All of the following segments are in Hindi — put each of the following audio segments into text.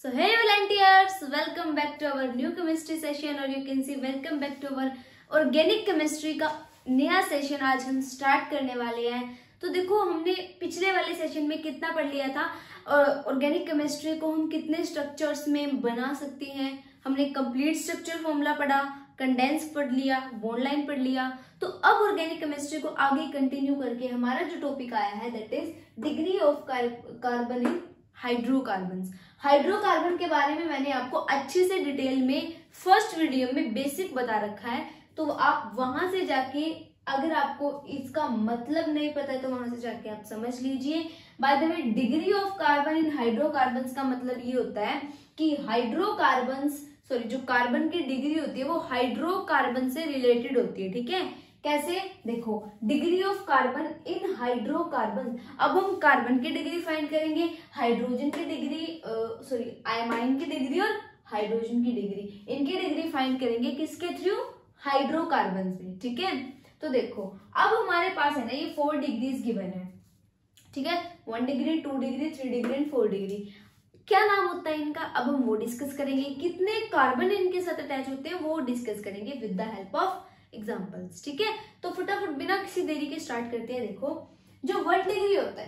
So hey volunteers, welcome back to our new chemistry session or you can say welcome back to our organic chemistry का नया सेशन आज हम स्टार्ट करने वाले हैं। तो देखो हमने पिछले वाले सेशन में कितना पढ़ लिया था और ऑर्गेनिक केमिस्ट्री को हम कितने स्ट्रक्चर्स में बना सकते हैं। हमने कंप्लीट स्ट्रक्चर फॉर्मूला पढ़ा, कंडेंस पढ़ लिया, बॉन्ड लाइन पढ़ लिया। तो अब ऑर्गेनिक केमिस्ट्री को आगे कंटिन्यू करके हमारा जो टॉपिक आया है that is degree of carbon in hydrocarbons. Hydrocarbon के बारे में मैंने आपको अच्छे से डिटेल में फर्स्ट वीडियो में बेसिक बता रखा है, तो आप वहां से जाके अगर आपको इसका मतलब नहीं पता है तो वहां से जाके आप समझ लीजिए। By the way degree of carbon in hydrocarbons का मतलब ये होता है कि हाइड्रोकार्बन्स जो कार्बन की डिग्री होती है वो हाइड्रोकार्बन से रिलेटेड होती है। ठीक है, कैसे? देखो degree of carbon in hydrocarbon. अब हम कार्बन की डिग्री फाइंड करेंगे, हाइड्रोजन की डिग्री अमाइन की डिग्री और हाइड्रोजन की डिग्री, इनकी डिग्री फाइंड करेंगे किसके थ्रू? हाइड्रोकार्बन में। ठीक है, तो देखो अब हमारे पास है ना ये 4 डिग्रीज गिवन है। ठीक है, 1 degree, 2 degree, 3 degree and 4 degree. क्या नाम होता है इनका अब हम वो डिस्कस करेंगे। कितने कार्बन इनके साथ अटैच होते हैं वो डिस्कस करेंगे with the help of examples. ठीक है, तो फटाफट बिना किसी देरी के स्टार्ट करते हैं। देखो जो 1 डिग्री होता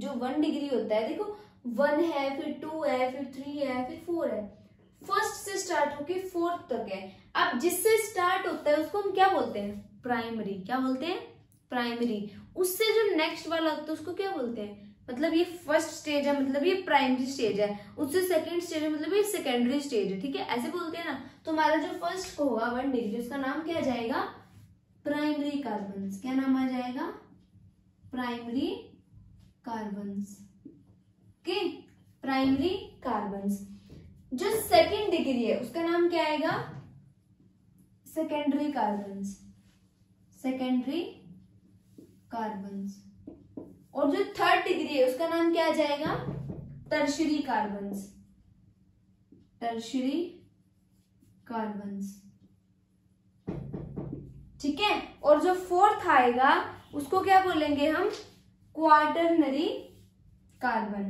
है, देखो 1 है, फिर 2 है, फिर 3 है, फिर 4 है। फर्स्ट से स्टार्ट होके 4th तक है। अब जिससे स्टार्ट होता है उसको हम क्या बोलते हैं? प्राइमरी। क्या बोलते हैं? प्राइमरी। उससे जो नेक्स्ट वाला होता है उसको क्या बोलते हैं? मतलब ये फर्स्ट स्टेज है, मतलब ये प्राइमरी स्टेज है। उससे सेकंड स्टेज है, मतलब ये सेकेंडरी स्टेज है। ठीक है, ऐसे बोलते हैं ना। तो हमारा जो फर्स्ट को होगा 1 डिग्री, उसका नाम क्या जाएगा? Primary carbons. क्या नाम आ जाएगा? Primary carbons. Okay, primary carbons. जो सेकंड डिग्री है उसका नाम क्या आएगा? Secondary carbons. Secondary carbons. और जो 3rd डिग्री है उसका नाम क्या आ जाएगा? Tertiary carbons. Tertiary carbons. ठीक है, और जो 4th आएगा उसको क्या बोलेंगे हम? Quaternary carbon.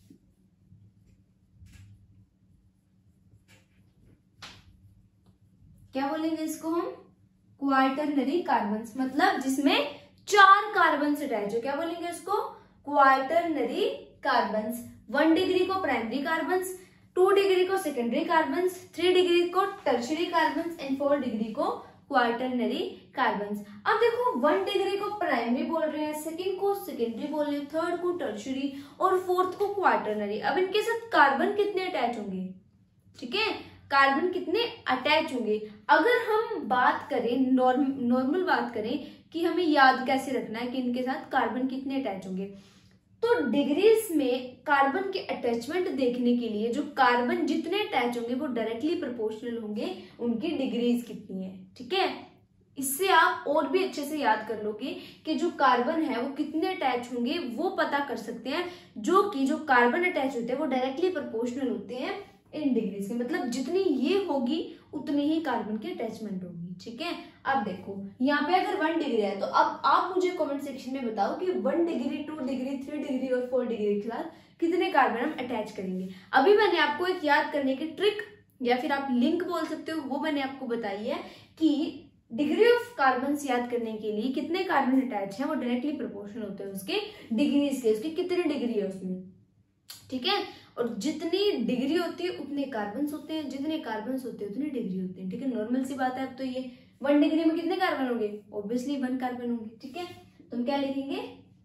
क्या बोलेंगे इसको हम? क्वाटरनरी कार्बन्स, मतलब जिसमें 4 कार्बन अटैच हो। क्या बोलेंगे इसको? Quaternary carbons. 1 डिग्री को प्राइमरी कार्बन्स, 2 डिग्री को सेकेंडरी कार्बन्स, 3 डिग्री को टर्शियरी कार्बन्स एंड 4 डिग्री को क्वाटरनरी कार्बन्स। अब देखो 1 डिग्री को प्राइमरी बोल रहे हैं, सेकंड को सेकेंडरी बोल रहे हैं, 3rd को टर्शियरी और 4th को क्वाटरनरी। अब इनके साथ कार्बन कितने अटैच होंगे? ठीक है, कार्बन कितने अटैच होंगे? अगर हम बात करें नॉर्मल बात करें कि हमें याद कैसे रखना है कि इनके साथ कार्बन कितने अटैच होंगे, तो डिग्रीज में कार्बन के अटैचमेंट देखने के लिए जो कार्बन जितने अटैच होंगे वो डायरेक्टली प्रोपोर्शनल होंगे उनकी डिग्रीज कितनी है। ठीक है, इससे आप और भी अच्छे से याद कर लोगे कि जो कार्बन है वो कितने अटैच होंगे वो पता कर सकते हैं, जो कार्बन अटैच होते हैं वो डायरेक्टली प्रोपोर्शनल होते हैं इन डिग्रीज के। मतलब जितनी ये होगी उतनी ही कार्बन की अटैचमेंट होगी। ठीक है, अब देखो यहाँ पे अगर 1 डिग्री है तो अब आप मुझे कमेंट सेक्शन में बताओ कि 1 डिग्री, 2 डिग्री, 3 डिग्री और 4 डिग्री के साथ कितने कार्बन हम अटैच करेंगे। अभी मैंने आपको एक याद करने की ट्रिक या फिर आप लिंक बोल सकते हो वो मैंने आपको बताई है कि डिग्री ऑफ कार्बन याद करने के लिए कितने कार्बन अटैच है वो डायरेक्टली प्रोपोर्शनल होते हैं उसके डिग्रीज के, उसकी कितनी डिग्री है उसमें। ठीक है, और जितनी डिग्री होती है उतने कार्बन होते हैं, जितने कार्बन होते हैं उतनी डिग्री होते हैं। ठीक है, नॉर्मल सी बात है। अब तो ये 1 डिग्री में कितने कार्बन होंगे? ऑब्वियसली 1 कार्बन होंगे। ठीक है, तुम क्या लिखेंगे?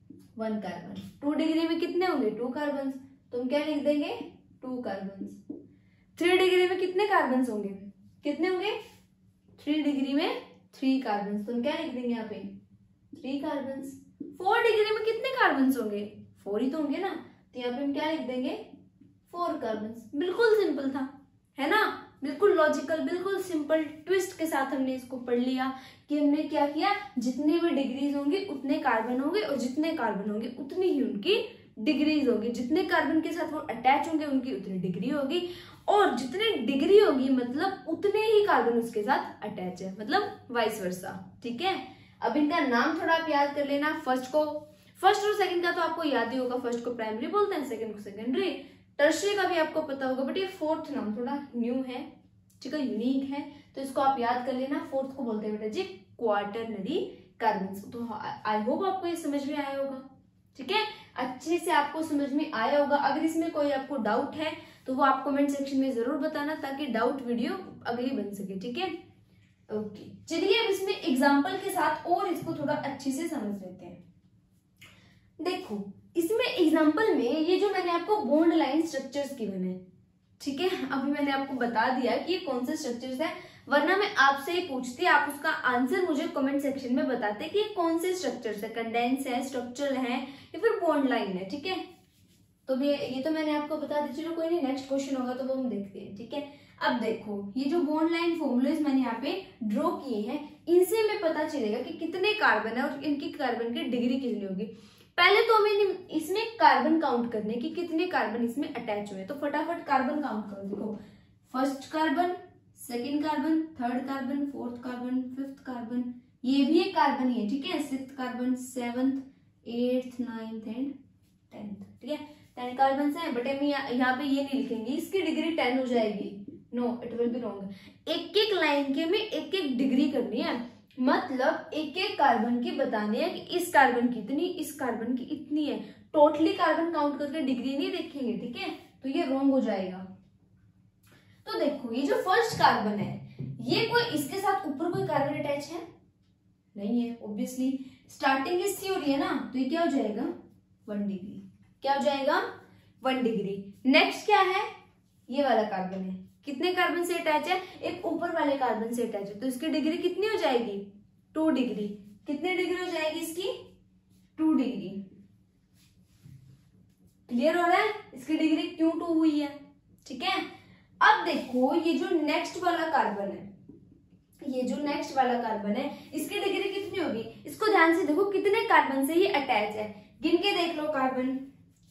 1 कार्बन। 2 डिग्री में कितने होंगे? 2 कार्बन। तुम क्या लिख देंगे? 2 कार्बन। 3 डिग्री में कितने कार्बन होंगे? कितने होंगे? 3 डिग्री में 3 कार्बन। तुम क्या लिख देंगे यहाँ पे? 3 कार्बन। 4 डिग्री में कितने कार्बन होंगे? 4 ही तो होंगे ना, तो यहाँ पे हम क्या लिख देंगे? 4 कार्बन। बिल्कुल सिंपल था, है ना? बिल्कुल लॉजिकल, बिल्कुल सिंपल ट्विस्ट के साथ हमने इसको पढ़ लिया कि हमने क्या किया, जितनी भी डिग्रीज होंगी उतने कार्बन होंगे और जितने कार्बन होंगे उतनी ही उनकी डिग्रीज होगी। जितने कार्बन के साथ वो अटैच होंगे उनकी उतनी डिग्री होगी और जितनी डिग्री होगी मतलब उतने ही कार्बन उसके साथ अटैच है, मतलब वाइस वर्सा। ठीक है, अब इनका नाम थोड़ा आप याद कर लेना। फर्स्ट और सेकंड का तो आपको याद ही होगा। फर्स्ट को प्राइमरी बोलते हैं, सेकंड को सेकेंडरी, टर्शियरी का भी आपको पता होगा, बट ये फोर्थ नाम थोड़ा न्यू है, ठीक है, यूनिक है, तो इसको आप याद कर लेना। फोर्थ को बोलते हैं बेटा जी क्वाटरनरी कार्बन्स। तो आई होप आपको ये समझ में आया होगा, ठीक है, अच्छे से आपको समझ में आया होगा। अगर इसमें कोई आपको डाउट है तो वो आप कमेंट सेक्शन में जरूर बताना, ताकि डाउट वीडियो अगली बन सके, ठीक है। ओके, चलिए अब इसमें एग्जाम्पल के साथ और इसको थोड़ा अच्छे से समझ लेते हैं। देखो इसमें एग्जाम्पल में ये जो मैंने आपको बॉन्ड लाइन स्ट्रक्चर्स गिवन है, ठीक है, अभी मैंने आपको बता दिया कि ये कौन से स्ट्रक्चर्स है, वरना मैं आपसे ही पूछती, आप उसका आंसर मुझे कमेंट सेक्शन में बताते कि ये कौन से स्ट्रक्चर्स है, कंडेंस है, स्ट्रक्चरल है या फिर बॉन्ड लाइन है, ठीक है। तो ये तो मैंने आपको बता दी, चलो कोई नहीं, नेक्स्ट क्वेश्चन होगा तो वो हम देखते हैं, ठीक है। अब देखो ये जो बॉन्ड लाइन फॉर्मूलेज मैंने यहाँ पे ड्रॉ किए हैं, इनसे हमें पता चलेगा कि कितने कार्बन है और इनकी कार्बन की डिग्री कितनी होगी। पहले तो हमें इसमें कार्बन काउंट करने कि कितने कार्बन इसमें अटैच हुए, तो फटाफट कार्बन काउंट करो। देखो first carbon, second carbon, third carbon, fourth carbon, fifth carbon, ये भी एक कार्बन ही है, ठीक है, sixth carbon, seventh, eighth, ninth and 10th, ठीक है, 10 कार्बन है। बट हम यहाँ पे ये नहीं लिखेंगे इसकी डिग्री 10 हो जाएगी, no it will be wrong. एक एक लाइन के में एक एक डिग्री करनी है, मतलब एक एक कार्बन की बतानी है कि इस कार्बन की इतनी, इस कार्बन की इतनी है, टोटली कार्बन काउंट करके डिग्री नहीं देखेंगे, ठीक है, तो ये रॉन्ग हो जाएगा। तो देखो ये जो फर्स्ट कार्बन है, ये कोई इसके साथ ऊपर कोई कार्बन अटैच है नहीं है, ऑब्वियसली स्टार्टिंग इससे हो रही है ना, तो ये क्या हो जाएगा 1 डिग्री, क्या हो जाएगा 1 डिग्री। नेक्स्ट क्या है, ये वाला कार्बन है, कितने कार्बन से अटैच है, एक ऊपर वाले कार्बन से अटैच है, तो इसकी डिग्री कितनी हो जाएगी 2 डिग्री। कितनी डिग्री हो जाएगी इसकी 2 डिग्री। क्लियर हो रहा है इसकी डिग्री क्यों 2 हुई है, ठीक है। अब देखो ये जो नेक्स्ट वाला कार्बन है, ये जो नेक्स्ट वाला कार्बन है, इसकी डिग्री कितनी होगी, इसको ध्यान से देखो कितने कार्बन से ये अटैच है, गिन के देख लो कार्बन,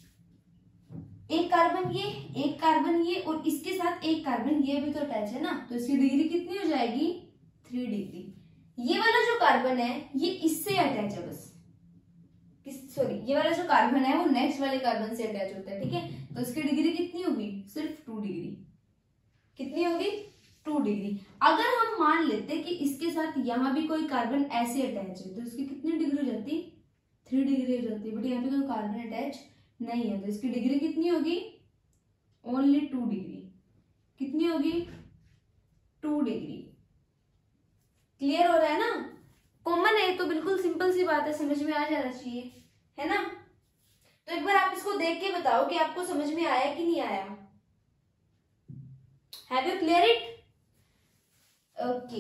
एक कार्बन ये, एक कार्बन ये, और इसके साथ एक कार्बन ये भी तो अटैच है ना, तो इसकी डिग्री कितनी हो जाएगी 3 डिग्री। ये वाला जो कार्बन है ये इससे अटैच है बस, सॉरी ये वाला जो कार्बन है वो नेक्स्ट वाले कार्बन से अटैच होता है, ठीक है, तो इसकी डिग्री कितनी होगी सिर्फ 2 डिग्री। कितनी होगी 2 डिग्री। अगर हम मान लेते कि इसके साथ यहाँ भी कोई कार्बन ऐसे अटैच है, तो इसकी कितनी डिग्री हो जाती 3 डिग्री हो जाती है, बट यहाँ पे कोई कार्बन अटैच नहीं है, तो इसकी डिग्री कितनी होगी ओनली 2 डिग्री। कितनी होगी 2 डिग्री। क्लियर हो रहा है ना, कॉमन है तो बिल्कुल सिंपल सी बात है, समझ में आ जाना चाहिए, है ना। तो एक बार आप इसको देख के बताओ कि आपको समझ में आया कि नहीं आया। Have you clear it? Okay,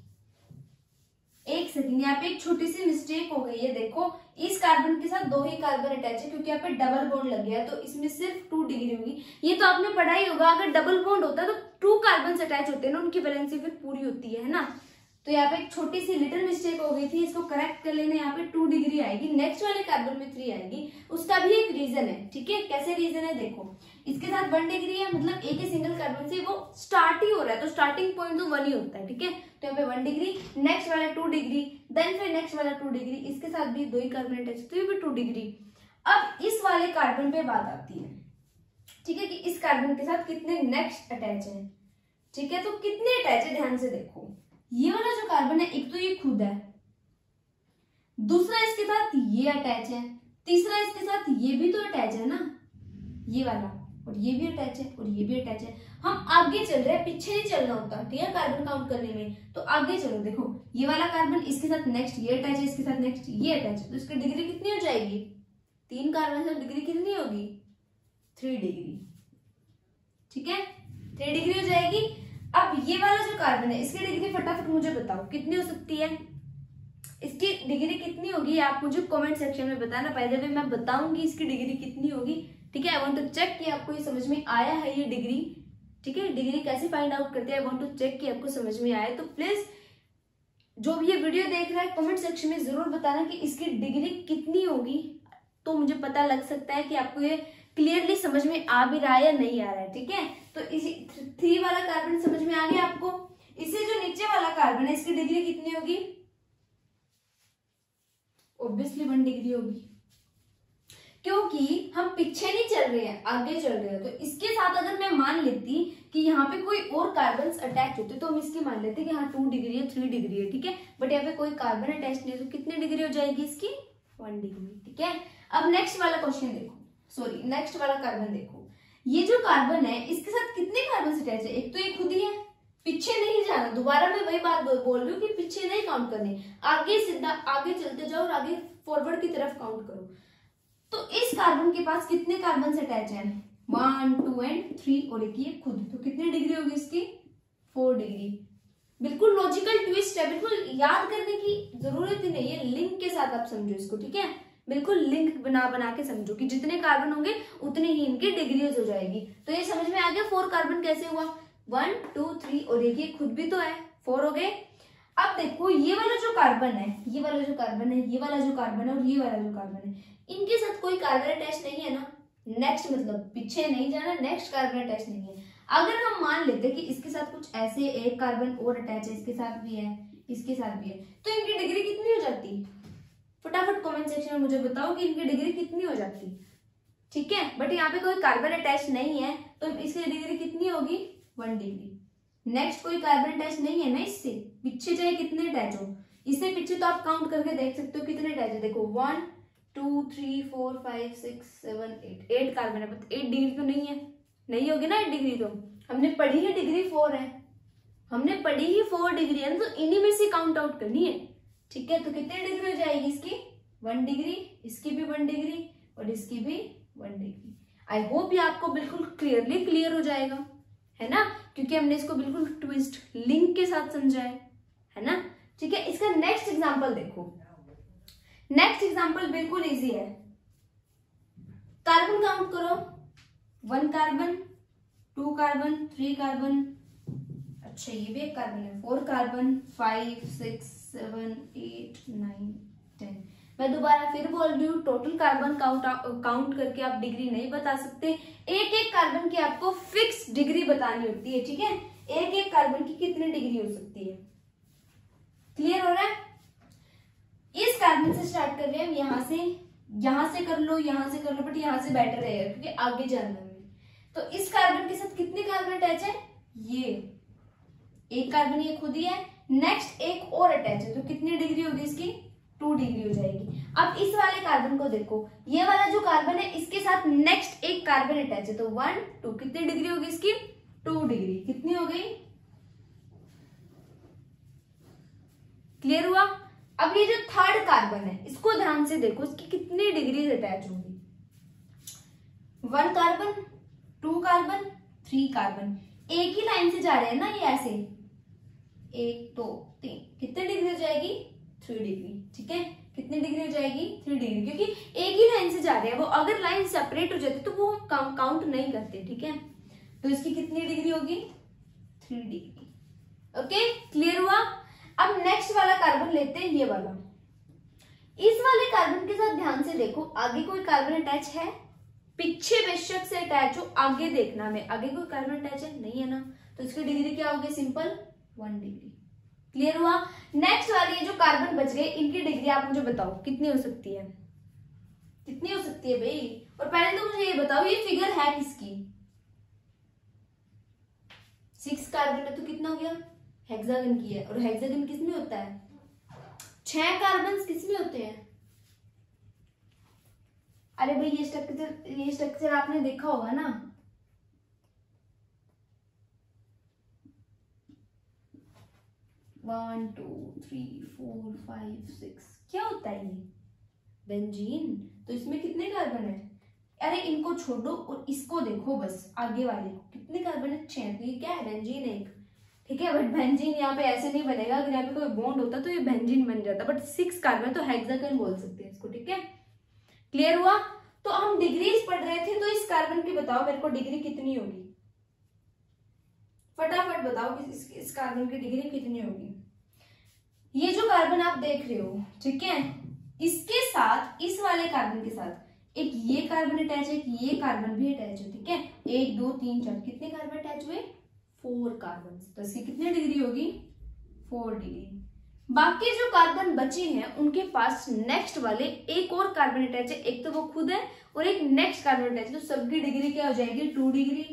एक सेकंड, यहाँ पे एक छोटी सी मिस्टेक हो गई है। देखो इस कार्बन के साथ 2 ही कार्बन अटैच है, क्योंकि यहाँ पे डबल बॉन्ड लग गया है, तो इसमें सिर्फ 2 डिग्री होगी। ये तो आपने पढ़ा ही होगा, अगर डबल बॉन्ड होता है तो 2 कार्बन अटैच होते हैं ना, उनकी वैलेंसी फिर पूरी होती है ना। तो यहाँ पे एक छोटी सी लिटिल मिस्टेक हो गई थी, इसको करेक्ट कर लेना। यहाँ पे 2 डिग्री आएगी, नेक्स्ट वाले कार्बन में 3 आएगी। उसका भी एक रीजन है, ठीक है, कैसे रीजन है देखो, इसके साथ 1 डिग्री है, मतलब एक ही सिंगल कार्बन से वो स्टार्ट ही हो रहा है, तो स्टार्टिंग पॉइंट तो 1 ही होता है, ठीक है। तो यहाँ पे 1 डिग्री, नेक्स्ट वाला 2 डिग्री, देन फिर नेक्स्ट वाला 2 डिग्री, इसके साथ भी 2 ही कार्बन अटैच, तो ये भी 2 डिग्री। अब इस वाले कार्बन पे बात आती है, ठीक है, कि इस कार्बन के साथ कितने नेक्स्ट अटैच है, ठीक है, तो कितने अटैच है ध्यान से देखो। ये वाला जो कार्बन है, एक तो ये खुद है, दूसरा इसके साथ ये अटैच है, तीसरा इसके साथ ये भी तो अटैच है ना, ये वाला, और ये भी अटैच है और ये भी अटैच है। हम आगे चल रहे हैं, पीछे नहीं चलना होता, ठीक है, कार्बन काउंट करने में, तो आगे चलो। देखो ये वाला कार्बन इसके साथ नेक्स्ट ये अटैच है, इसके साथ नेक्स्ट ये अटैच है, तो इसकी डिग्री कितनी हो जाएगी, 3 कार्बन से डिग्री कितनी होगी 3 डिग्री, ठीक है, 3 डिग्री हो जाएगी। अब ये वाला जो कार्बन है, इसकी डिग्री फटाफट मुझे बताओ कितनी हो सकती है, इसकी डिग्री कितनी होगी, आप मुझे कमेंट सेक्शन में बताना। पहले भी मैं बताऊंगी इसकी डिग्री कितनी होगी, ठीक है। आई वांट टू चेक कि आपको ये समझ में आया है ये डिग्री, ठीक है, डिग्री कैसे फाइंड आउट करते हैं, आई वांट टू चेक कि आपको समझ में आया। तो प्लीज जो भी ये वीडियो देख रहा है कमेंट सेक्शन में जरूर बताना कि इसकी डिग्री कितनी होगी, तो मुझे पता लग सकता है कि आपको ये क्लियरली समझ में आ भी रहा है या नहीं आ रहा है, ठीक है। तो इसी 3 वाला कार्बन समझ में आ गया आपको। इसे जो नीचे वाला कार्बन है, इसकी डिग्री कितनी होगी, ऑब्वियसली 1 डिग्री होगी। क्योंकि हम पीछे नहीं चल रहे हैं, आगे चल रहे हैं। तो इसके साथ अगर मैं मान लेती कि यहाँ पे कोई और कार्बन अटैच होते तो हम इसकी मान लेते कि हाँ 2 डिग्री है, 3 डिग्री है, ठीक है। बट यहाँ पे कोई कार्बन अटैच नहीं है, तो कितनी डिग्री हो जाएगी इसकी? 1 डिग्री, ठीक है। अब नेक्स्ट वाला क्वेश्चन देखो, सॉरी नेक्स्ट वाला कार्बन देखो। ये जो कार्बन है इसके साथ कितने कार्बन अटैच है? एक तो ये खुद ही है, पीछे नहीं जाना। दोबारा मैं वही बात बोल रही हूँ कि पीछे नहीं काउंट करनी, आगे सीधा आगे चलते जाओ और आगे फॉरवर्ड की तरफ काउंट करो। तो इस कार्बन के पास कितने कार्बन अटैच हैं? 1, 2 एंड 3 और एक ये खुद। तो कितनी डिग्री होगी इसकी? 4 डिग्री। बिल्कुल लॉजिकल ट्विस्ट है, बिल्कुल याद करने की जरूरत ही नहीं है, लिंक के साथ आप समझो इसको, ठीक है। बिल्कुल लिंक बना के समझो कि जितने कार्बन होंगे उतने ही इनकी डिग्रीज हो जाएगी। तो ये समझ में आ गया 4 कार्बन कैसे हुआ? 1, 2, 3 और एक ये खुद भी तो है, 4 हो गए। अब देखो ये वाला जो कार्बन है, ये वाला जो कार्बन है, ये वाला जो कार्बन है और ये वाला जो कार्बन है, इनके साथ कोई कार्बन अटैच नहीं है ना। नेक्स्ट मतलब पीछे नहीं जाना, नेक्स्ट कार्बन अटैच नहीं है। अगर हम मान लेते कि इसके साथ कुछ ऐसे एक कार्बन और अटैच है, इसके साथ भी है, इसके साथ भी है, तो इनकी डिग्री कितनी हो जाती? फटाफट कमेंट सेक्शन में मुझे बताओ कि इनकी डिग्री कितनी हो जाती, ठीक है। बट यहाँ पे कोई कार्बन अटैच नहीं है तो इसकी डिग्री कितनी होगी? 1 डिग्री। नेक्स्ट कोई कार्बन अटैच नहीं है ना इससे, पीछे चाहे कितने अटैच हो, इससे पीछे तो आप काउंट करके देख सकते हो कितने अटैच है। देखो 1, 2, 3, 4, 5, 6, 7, 8 कार्बन है। 8 डिग्री तो नहीं है, नहीं होगी ना 8 डिग्री। तो हमने पढ़ी है डिग्री 4 है, हमने पढ़ी ही 4 डिग्री है, तो इन्हीं में से काउंट आउट करनी है, ठीक है। तो कितनी डिग्री हो जाएगी इसकी? 1 डिग्री, इसकी भी 1 डिग्री और इसकी भी 1 डिग्री। आई होप ये आपको बिल्कुल क्लियरली क्लियर हो जाएगा, है ना, क्योंकि हमने इसको बिल्कुल ट्विस्ट लिंक के साथ समझा है ना, ठीक है। इसका नेक्स्ट एग्जांपल देखो। नेक्स्ट एग्जांपल बिल्कुल इजी है। कार्बन काउंट करो, 1 कार्बन, 2 कार्बन, 3 कार्बन, अच्छा ये भी एक कार्बन है, 4 कार्बन, 5, 6, 7, 8, 9, 10। मैं दोबारा फिर बोल रही हूँ, टोटल कार्बन काउंट करके आप डिग्री नहीं बता सकते। एक एक कार्बन की आपको फिक्स डिग्री बतानी होती है, ठीक है। एक एक कार्बन की कितनी डिग्री हो सकती है? क्लियर हो रहा है? इस कार्बन से स्टार्ट कर रहे हैं, यहां से कर लो, यहां से कर लो, बट यहां से बेटर रहेगा क्योंकि आगे जाना है। तो इस कार्बन के साथ कितने कार्बन अटैच है? ये एक कार्बन ये खुद ही है, नेक्स्ट एक और अटैच है, तो कितनी डिग्री होगी इसकी? 2 डिग्री हो जाएगी। अब इस वाले कार्बन को देखो, ये वाला जो कार्बन है इसके साथ नेक्स्ट एक कार्बन अटैच है, तो 1, 2 कितनी डिग्री होगी इसकी? 2 डिग्री। कितनी हो गई? क्लियर हुआ? अब ये जो थर्ड कार्बन है इसको ध्यान से देखो, इसकी कितनी डिग्री अटैच होगी? 1 कार्बन, 2 कार्बन, 3 कार्बन, एक ही लाइन से जा रहे हैं ना ये ऐसे, 1, 2, 3, कितनी डिग्री हो जाएगी? 3 डिग्री, ठीक है। कितनी डिग्री हो जाएगी? 3 डिग्री, क्योंकि एक ही लाइन से जा रहे हैं। वो अगर लाइन सेपरेट हो जाती तो वो हम काउंट नहीं करते, ठीक है। तो इसकी कितनी डिग्री होगी? 3 डिग्री। ओके, क्लियर हुआ? अब नेक्स्ट वाला कार्बन लेते हैं, ये वाला। इस वाले कार्बन के साथ ध्यान से देखो, आगे कोई कार्बन अटैच है? पीछे बेशक से अटैच हो, आगे देखना में आगे कोई कार्बन अटैच है? नहीं है ना, तो इसकी डिग्री क्या होगी? Simple 1 degree. क्लियर हुआ? नेक्स्ट वाली ये जो कार्बन बच गए, इनकी डिग्री आप मुझे बताओ कितनी हो सकती है? कितनी हो सकती है भाई? और पहले तो मुझे ये बताओ, ये फिगर है किसकी? 6 कार्बन है तो कितना हो गया? हेक्सागन की है। और हेक्सागन किसमें होता है? 6 कार्बन किसमें होते हैं? अरे भाई ये स्ट्रक्चर आपने देखा होगा ना। वन, 2, 3, 4, 5, 6 क्या होता है ये? बेंजीन। तो इसमें कितने कार्बन है? अरे इनको छोड़ो और इसको देखो, बस आगे वाले को कितने कार्बन है? 6। तो ये क्या है? बेंजीन एक, ठीक है। बट बेंजीन यहाँ पे ऐसे नहीं बनेगा, अगर यहाँ पे कोई बॉन्ड होता तो ये बेंजीन बन जाता। बट 6 कार्बन तो हेक्सागन बोल सकते हैं इसको, ठीक है। क्लियर हुआ? तो हम डिग्रीज पढ़ रहे थे, तो इस कार्बन की बताओ मेरे को डिग्री कितनी होगी? फटाफट बताओ कि इस कार्बन की डिग्री कितनी होगी? ये जो कार्बन आप देख रहे हो, ठीक है, इसके साथ इस वाले कार्बन के साथ एक ये कार्बन अटैच है, एक ये कार्बन भी अटैच है, ठीक है। 1, 2, 3, 4 कितने कार्बन अटैच हुए? 4 कार्बन। तो इसकी कितनी डिग्री होगी? 4 डिग्री। बाकी जो कार्बन बचे हैं उनके पास नेक्स्ट वाले एक और कार्बन अटैच है, एक तो वो खुद है और एक नेक्स्ट कार्बन अटैच है, तो सबकी डिग्री क्या हो जाएगी 2 डिग्री।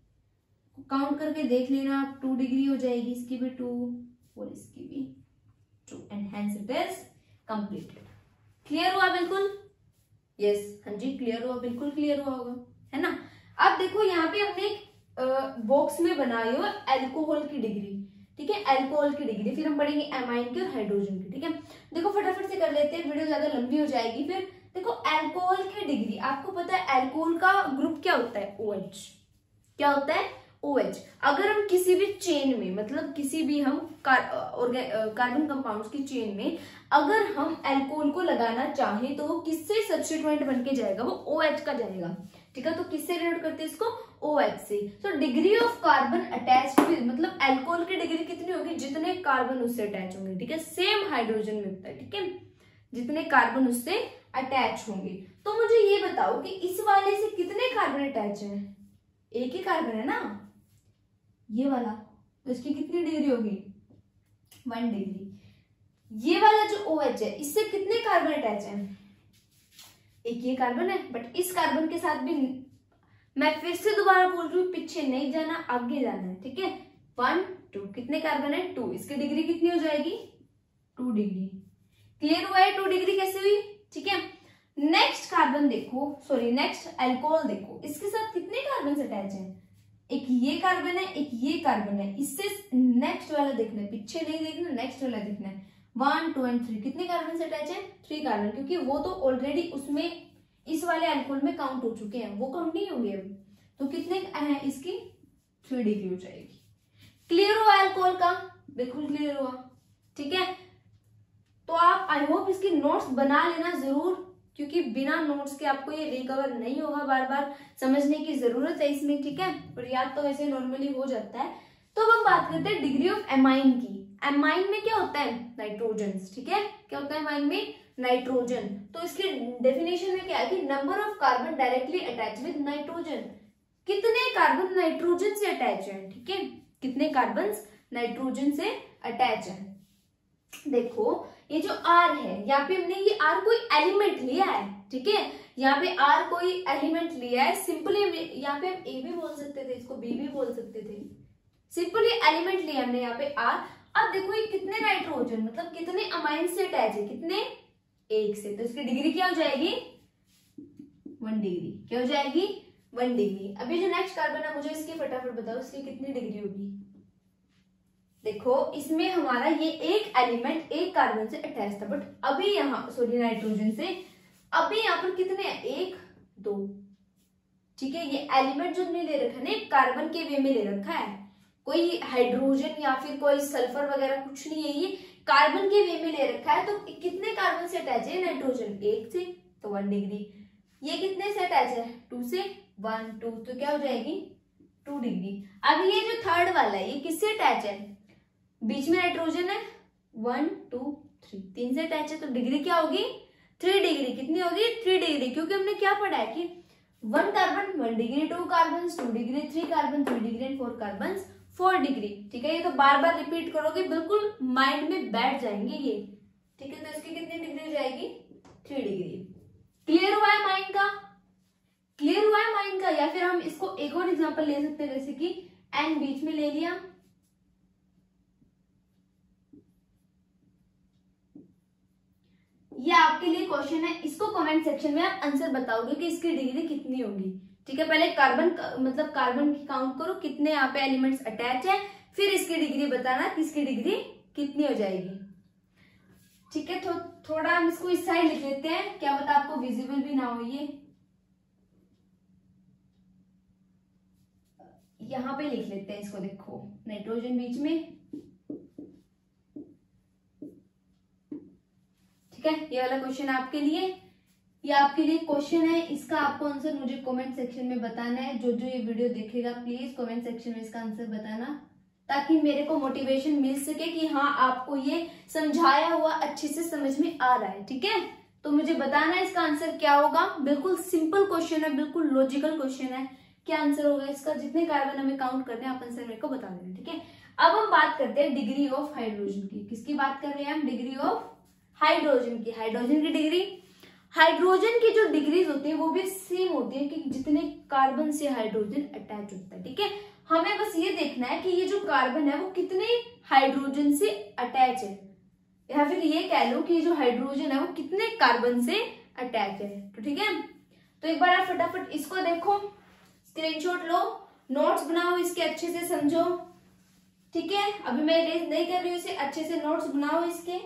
काउंट करके देख लेना आप, 2 डिग्री हो जाएगी, इसकी भी 2 और इसकी भी 2 and hence it is completed. Clear हुआ बिल्कुल? यस, हाँ जी क्लियर हुआ, बिल्कुल क्लियर हुआ होगा, है ना। अब देखो यहाँ पे हमने एक बॉक्स में बनाई हो एल्कोहल की डिग्री, ठीक है, एल्कोहल की डिग्री, फिर हम पढ़ेंगे एमाइन की और हाइड्रोजन की, ठीक है। देखो फटाफट से कर लेते हैं, वीडियो ज्यादा लंबी हो जाएगी फिर। देखो एल्कोहल की डिग्री, आपको पता है एल्कोहल का ग्रुप क्या होता है, OH। क्या होता है, OH। अगर हम किसी भी चेन में, मतलब किसी भी हम कार्बन कंपाउंड्स की चेन में अगर हम एल्कोहल को लगाना चाहें तो वो किससे सब्स्टिट्यूएंट बन के जाएगा, वो OH का जाएगा, ठीक है। तो किससे डिनोट करते हैं इसको, OH से। तो degree of carbon attach with, मतलब एल्कोहल की डिग्री कितनी होगी, जितने कार्बन उससे अटैच होंगे, ठीक है। सेम हाइड्रोजन में होता है, ठीक है, जितने कार्बन उससे अटैच होंगे। तो मुझे ये बताओ कि इस वाले से कितने कार्बन अटैच है, एक ही कार्बन है ना ये वाला, तो इसकी कितनी डिग्री होगी 1 डिग्री। ये वाला जो OH है इससे कितने कार्बन अटैच है, एक ये कार्बन है, बट इस कार्बन के साथ भी मैं फिर से दोबारा बोल रही हूँ, पीछे नहीं जाना आगे जाना है, ठीक है। 1 2 कितने कार्बन है 2, इसकी डिग्री कितनी हो जाएगी 2 डिग्री। क्लियर हुआ है 2 डिग्री कैसे हुई, ठीक है। नेक्स्ट कार्बन देखो, सॉरी नेक्स्ट एल्कोहल देखो, इसके साथ कितने कार्बन अटैच है, एक ये कार्बन है, एक ये कार्बन है, इससे नेक्स्ट वाला देखना है, पीछे नहीं देखना, नेक्स्ट वाला देखना है। 1 2 एंड 3 कितने कार्बन से अटैच है 3 कार्बन, क्योंकि वो तो ऑलरेडी उसमें इस वाले अल्कोहल में काउंट हो चुके हैं, वो काउंट नहीं होंगे अब। तो कितने हैं इसकी 3 डिग्री हो जाएगी। क्लियर हुआ अल्कोहल का, बिल्कुल क्लियर हुआ, ठीक है। तो आप आई होप इसकी नोट्स बना लेना जरूर, क्योंकि बिना नोट्स के आपको ये रिकवर नहीं होगा, बार बार समझने की जरूरत है इसमें, ठीक है। पर याद तो वैसे नॉर्मली हो जाता है। तो अब हम बात करते हैं डिग्री ऑफ एमाइन की। एमाइन में क्या होता है नाइट्रोजन, ठीक है, क्या होता है एमाइन में नाइट्रोजन। तो इसकी डेफिनेशन में क्या है कि number of carbon directly attach with nitrogen, कितने कार्बन नाइट्रोजन से अटैच है, ठीक है, कितने कार्बन नाइट्रोजन से अटैच है। देखो ये जो R है, यहाँ पे हमने ये R कोई एलिमेंट लिया है, ठीक है, यहाँ पे R कोई एलिमेंट लिया है। सिंपली यहाँ पे हम A भी बोल सकते थे, इसको B भी बोल सकते थे, सिंपली एलिमेंट लिया हमने यहाँ पे R। अब देखो ये कितने नाइट्रोजन, मतलब कितने अमाइन से अटैच है, कितने 1 से, तो इसकी डिग्री क्या हो जाएगी 1 डिग्री, क्या हो जाएगी 1 डिग्री। अभी जो नेक्स्ट कार्बन है मुझे इसकी फटाफट बताओ, इसकी कितनी डिग्री होगी। देखो इसमें हमारा ये एक एलिमेंट एक कार्बन से अटैच था, बट अभी यहाँ सॉरी नाइट्रोजन से, अभी यहाँ पर कितने हैं 1 2, ठीक है। ये एलिमेंट जो हमने ले रखा है ना कार्बन के वे में ले रखा है, कोई हाइड्रोजन या फिर कोई सल्फर वगैरह कुछ नहीं है, ये कार्बन के वे में ले रखा है। तो कितने कार्बन से अटैच है नाइट्रोजन 1 से, तो 1 डिग्री। ये कितने से अटैच है 2 से, 1 2, तो क्या हो जाएगी 2 डिग्री। अब ये जो थर्ड वाला है ये किससे अटैच है, बीच में नाइट्रोजन है 1 2 3, 3 से अटैच है, तो डिग्री क्या होगी 3 डिग्री। कितनी होगी 3 डिग्री, क्योंकि हमने क्या पढ़ा है कि 1 carbon 1 degree, 2 carbon 2 degree, 3 carbon 3 degree and 4 carbon 4 degree, ठीक है। ये तो बार बार रिपीट करोगे, बिल्कुल माइंड में बैठ जाएंगे ये, ठीक है। तो इसकी कितनी डिग्री हो जाएगी 3 डिग्री। क्लियर हुआ है माइंड का, क्लियर हुआ है माइंड का। या फिर हम इसको एक और एग्जांपल ले सकते हैं, जैसे कि एन बीच में ले लिया, ये आपके लिए क्वेश्चन है, इसको कमेंट सेक्शन में आप आंसर बताओगे कि इसकी डिग्री कितनी होगी, ठीक है। पहले कार्बन मतलब कार्बन की काउंट करो कितने यहाँ पे एलिमेंट्स अटैच है, फिर इसकी डिग्री बताना कि इसकी डिग्री कितनी हो जाएगी, ठीक है। तो थोड़ा हम इसको इस साइड लिख लेते हैं, क्या पता आपको विजिबल भी ना हो। ये यहाँ पे लिख लेते हैं इसको, देखो नाइट्रोजन बीच में, ठीक है। ये वाला क्वेश्चन आपके लिए, ये आपके लिए क्वेश्चन है, इसका आपको आंसर मुझे कमेंट सेक्शन में बताना है। जो जो ये वीडियो देखेगा प्लीज कमेंट सेक्शन में इसका आंसर बताना, ताकि मेरे को मोटिवेशन मिल सके कि हाँ आपको ये समझाया हुआ अच्छे से समझ में आ रहा है, ठीक है। तो मुझे बताना है इसका आंसर क्या होगा। बिल्कुल सिंपल क्वेश्चन है, बिल्कुल लॉजिकल क्वेश्चन है। क्या आंसर होगा इसका, जितने कार्बन हमें काउंट करने हैं आप आंसर मेरे को बता देना, ठीक है। अब हम बात करते हैं डिग्री ऑफ हाइड्रोजन की। किसकी बात कर रहे हैं हम? डिग्री ऑफ हाइड्रोजन की। हाइड्रोजन की डिग्री, हाइड्रोजन की जो डिग्रीज होती है वो भी सेम होती है कि जितने कार्बन से हाइड्रोजन अटैच होता है। ठीक है, हमें बस ये देखना है कि ये जो कार्बन है वो कितने हाइड्रोजन से अटैच है, या फिर ये कह लो कि जो हाइड्रोजन है वो कितने कार्बन से अटैच है। तो ठीक है, तो एक बार आप फटाफट इसको देखो, स्क्रीनशॉट लो, नोट्स बनाओ, इसके अच्छे से समझो। ठीक है, अभी मैं रेज नहीं कर रही हूँ इसे, अच्छे से नोट्स बनाओ इसके।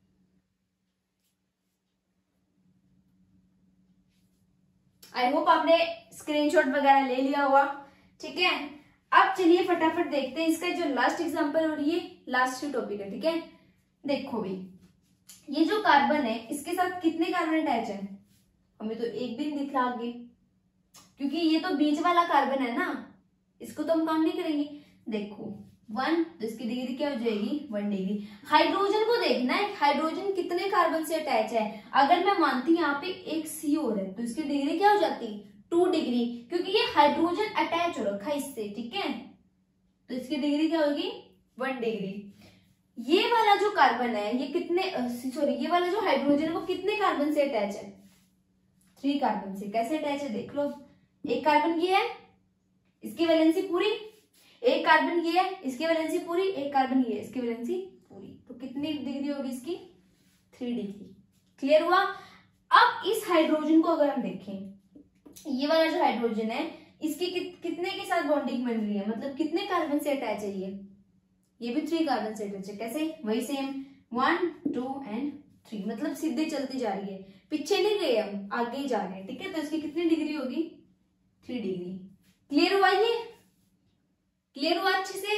आई होप आपने स्क्रीनशॉट वगैरह ले लिया होगा। ठीक है, अब चलिए फटाफट देखते हैं इसका जो लास्ट एग्जांपल और ये लास्ट ही टॉपिक है। ठीक है, देखो भाई, ये जो कार्बन है इसके साथ कितने कार्बन अटैच है? हमें तो एक भी नहीं दिख रहा आगे, क्योंकि ये तो बीच वाला कार्बन है ना, इसको तो हम काउंट नहीं करेंगे। देखो 1, तो इसकी डिग्री क्या हो जाएगी? 1 डिग्री। हाइड्रोजन को देखना है, हाइड्रोजन कितने कार्बन से अटैच है। अगर मैं मानती यहाँ पे एक सी और है तो इसकी डिग्री क्या हो जाती? 2 डिग्री, क्योंकि ये हाइड्रोजन अटैच हो रखा है इससे। ठीक है, तो इसकी डिग्री क्या होगी? 1 डिग्री। ये वाला जो कार्बन है ये कितने, सॉरी, ये वाला जो हाइड्रोजन है वो कितने कार्बन से अटैच है? 3 कार्बन से। कैसे अटैच है देख लो, एक कार्बन ये है, इसकी वैलेंसी पूरी, एक कार्बन ये है, इसकी वैलेंसी पूरी, एक कार्बन ये है, इसकी वैलेंसी पूरी। तो कितनी डिग्री होगी इसकी? 3 डिग्री। क्लियर हुआ? अब इस हाइड्रोजन को अगर हम देखें, ये वाला जो हाइड्रोजन है इसकी कितने के साथ बॉन्डिंग बन रही है, मतलब कितने कार्बन से अटैच है ये भी 3 कार्बन से अटैच है। कैसे? वही सेम 1, 2 एंड 3, मतलब सीधे चलती जा रही है, पीछे नहीं गए हम, आगे ही जा रहे हैं। ठीक है, तो इसकी कितनी डिग्री होगी? 3 डिग्री। क्लियर हुआ? ये क्लियर हुआ अच्छे से?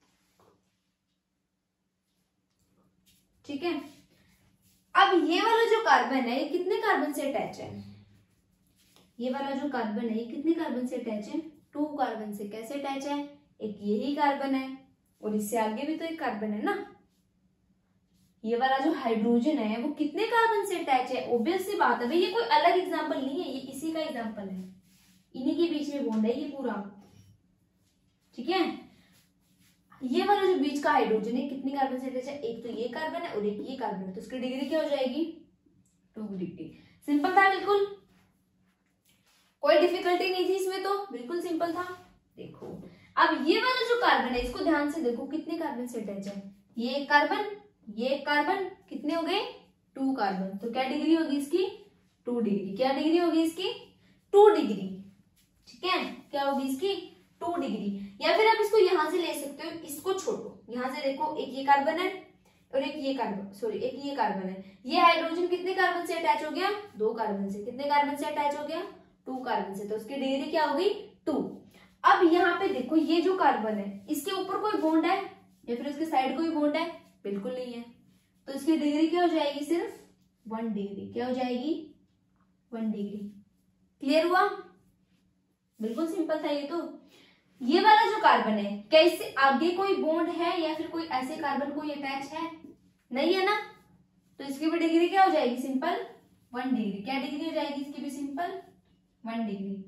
ठीक है, अब ये वाला जो कार्बन है ये कितने कार्बन से अटैच है? ये वाला जो कार्बन है ये कितने कार्बन से अटैच है? 2 कार्बन से। कैसे अटैच है? एक यही कार्बन है और इससे आगे भी तो एक कार्बन है ना। ये वाला जो हाइड्रोजन है वो कितने कार्बन से अटैच है? ऑब्वियस सी बात है भाई, ये कोई अलग एग्जांपल नहीं है, ये इसी का एग्जांपल है, इन्हीं के बीच में बॉन्ड है ये पूरा। ठीक है, ये वाला जो बीच का हाइड्रोजन है कितनी कार्बन से अटैच है? एक तो ये कार्बन है और एक ये कार्बन है, तो उसकी डिग्री क्या हो जाएगी? 2 डिग्री। सिंपल था बिल्कुल, कोई डिफिकल्टी नहीं थी इसमें, तो बिल्कुल सिंपल था। देखो अब ये वाला जो कार्बन है इसको ध्यान से देखो, कितने कार्बन से अटैच है? ये एक कार्बन, ये एक कार्बन, कितने हो गए? 2 कार्बन। तो क्या डिग्री होगी इसकी? 2 डिग्री। क्या डिग्री होगी इसकी? 2 डिग्री। ठीक है, क्या होगी इसकी? 2 डिग्री। या फिर आप इसको यहां से ले सकते हो, इसको छोड़ो, यहां से देखो, एक ये कार्बन है और एक ये कार्बन, सॉरी एक ये कार्बन है। ये हाइड्रोजन कितने कार्बन से अटैच हो गया? 2 कार्बन से। कितने कार्बन से अटैच हो गया? 2 कार्बन से। तो उसकी डिग्री क्या होगी? 2। अब यहाँ पे देखो, ये जो कार्बन है इसके ऊपर कोई बॉन्ड है या फिर इसके साइड कोई बॉन्ड है? बिल्कुल नहीं है, तो इसकी डिग्री क्या हो जाएगी? सिर्फ 1 डिग्री। क्या हो जाएगी? 1 डिग्री। क्लियर हुआ? बिल्कुल सिंपल था ये तो। ये वाला जो कार्बन है क्या इससे आगे कोई बॉन्ड है या फिर कोई ऐसे कार्बन कोई अटैच है? नहीं है ना, तो इसकी भी डिग्री क्या हो जाएगी? Simple 1 degree. क्या डिग्री हो जाएगी इसकी भी? Simple 1 degree.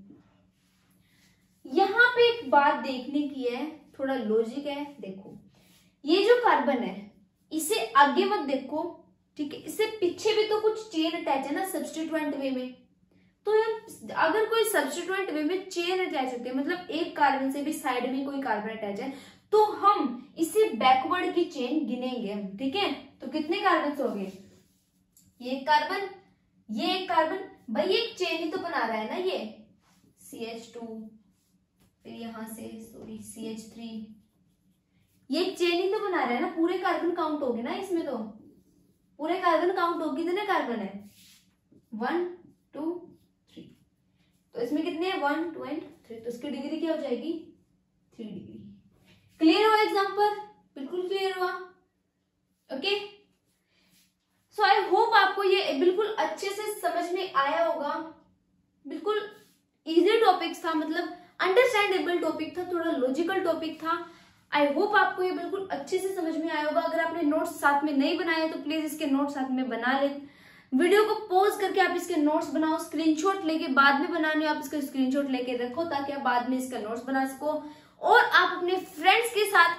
यहां पे एक बात देखने की है, थोड़ा लॉजिक है। देखो ये जो कार्बन है इसे आगे मत देखो, ठीक है, इससे पीछे भी तो कुछ चेन अटैच है ना सब्स्टिट्यूएंट वे में। तो अगर कोई सब्स्टिट्यूएंट वे में चेन अटैच होती है, मतलब एक कार्बन से भी साइड में कोई कार्बन अटैच है, तो हम इसे बैकवर्ड की चेन गिनेंगे हम। ठीक है, तो कितने कार्बन हो गए? ये एक कार्बन, ये एक कार्बन, भाई एक चेन ही तो बना रहा है ना ये, CH2, फिर यहां से सॉरी CH3, ये एक चेन ही तो बना रहा है ना, पूरे कार्बन काउंट होंगे ना इसमें, तो पूरे कार्बन काउंट होगी। कितने कार्बन है? 1, 2, 3, तो इसमें कितने हैं? 1, 2 एंड 3, तो इसकी डिग्री क्या हो जाएगी? 3 डिग्री। क्लियर हुआ एग्जांपल? बिल्कुल क्लियर हुआ। ओके, सो आई होप आपको ये बिल्कुल अच्छे से समझ में आया होगा। बिल्कुल इजी टॉपिक था, मतलब अंडरस्टैंडेबल टॉपिक था, थोड़ा लॉजिकल टॉपिक था। आई होप आपको ये बिल्कुल अच्छे से समझ में आया होगा। अगर आपने नोट्स साथ में नहीं बनाए तो प्लीज इसके नोट्स साथ में बना ले। वीडियो को पॉज करके आप इसके नोट्स बनाओ, स्क्रीनशॉट लेके बाद में बनाने आप इसका स्क्रीनशॉट लेके रखो ताकि आप बाद में इसका नोट्स बना सको, और आप अपने फ्रेंड्स के साथ इस वीडियो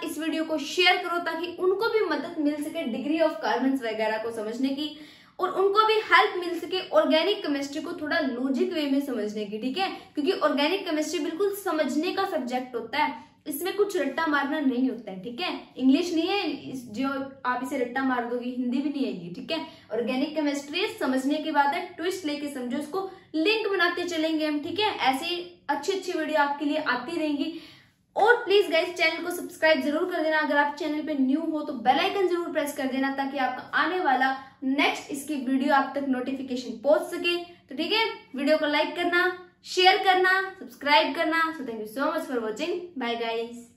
वीडियो को शेयर करो ताकि उनको भी मदद मिल सके डिग्री ऑफ कार्बन्स वगैरह को समझने की, और उनको भी हेल्प मिल सके ऑर्गेनिक केमिस्ट्री को थोड़ा लॉजिक वे में समझने की, ठीक है। क्योंकि ऑर्गेनिक केमिस्ट्री बिल्कुल समझने का सब्जेक्ट होता है, इसमें कुछ रट्टा मारना नहीं होता है, ठीक है। इंग्लिश नहीं है जो आप इसे रट्टा मार दोगे, हिंदी भी नहीं आएगी, ठीक है। ऑर्गेनिक केमिस्ट्री समझने की बात है, ट्विस्ट लेके समझो, इसको लिंक बनाते चलेंगे हम, ठीक है। ऐसे अच्छी अच्छी वीडियो आपके लिए आती रहेंगी। और प्लीज गाइस चैनल को सब्सक्राइब जरूर कर देना, अगर आप चैनल पे न्यू हो तो बेल आइकन जरूर प्रेस कर देना ताकि आपका आने वाला नेक्स्ट इसकी वीडियो आप तक नोटिफिकेशन पहुंच सके। तो ठीक है, वीडियो को लाइक करना, शेयर करना, सब्सक्राइब करना। So thank you so much for watching, bye guys.